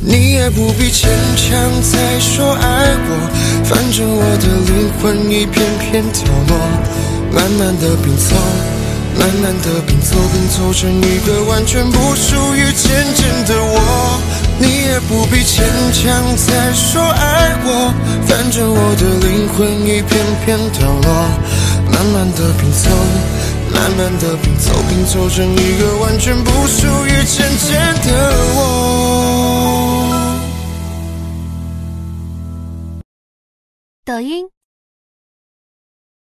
你也不必牵强再说爱我，反正我的灵魂一片片掉落，慢慢的拼凑，慢慢的拼凑，拼凑成一个完全不属于真正的我。你也不必牵强再说爱我，反正我的灵魂一片片掉落，慢慢的拼凑，慢慢的拼凑，拼凑成一个完全不属于真正的我。 抖音